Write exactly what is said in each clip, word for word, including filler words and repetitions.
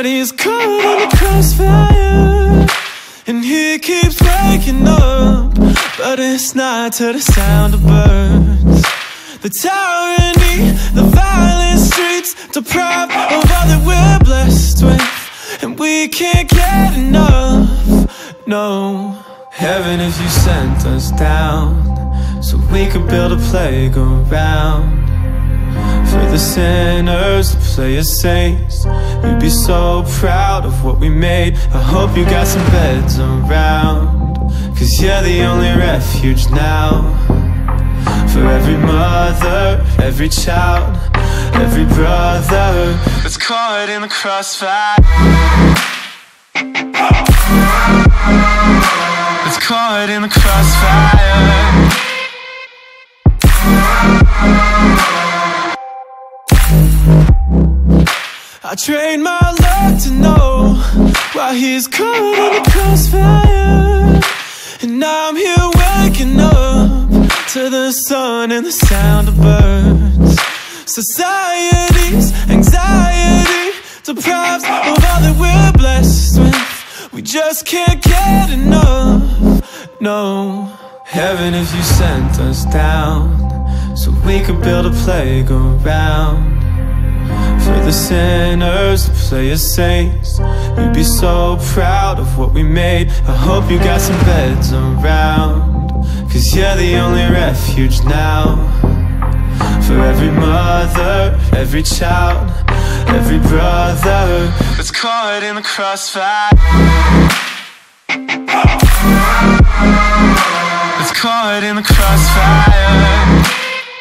he's caught in the crossfire, and he keeps waking up, but it's not to the sound of birds. The tyranny, the violent streets, deprived of all that we're blessed with, and we can't get enough, no. Heaven, if you sent us down, so we could build a playground for the sinners to play as saints. You'd be so proud of what we made. I hope you got some beds around, cause you're the only refuge now. For every mother, every child, every brother that's caught in the crossfire, that's caught in the crossfire. I trained my luck to know why he's caught in the crossfire, and now I'm here waking up to the sun and the sound of birds. Society's anxiety deprives of all that we're blessed with. We just can't get enough, no. Heaven, if you sent us down, so we could build a playground for the sinners to play as saints. You'd be so proud of what we made. I hope you got some beds around, cause you're the only refuge now. For every mother, every child, every brother that's caught in the crossfire, that's caught in the crossfire.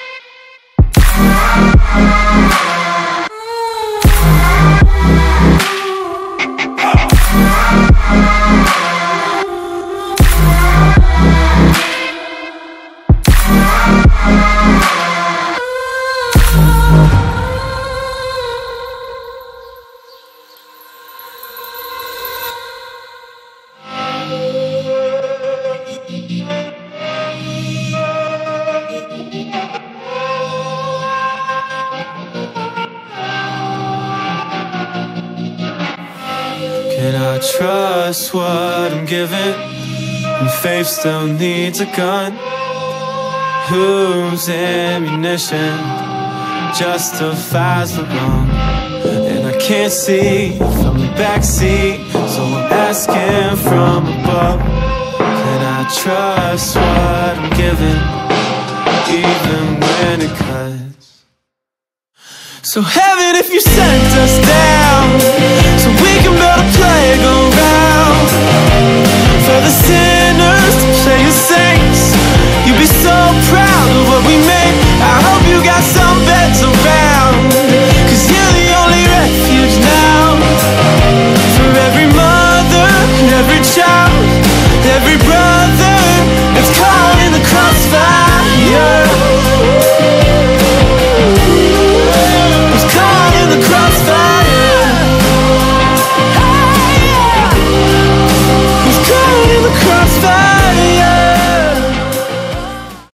Can I trust what I'm given when faith still needs a gun? Whose ammunition justifies the wrong? And I can't see from the backseat, so I'm asking from above. Can I trust what I'm given, even when it cuts? So heaven, if you sent us down, so we can build a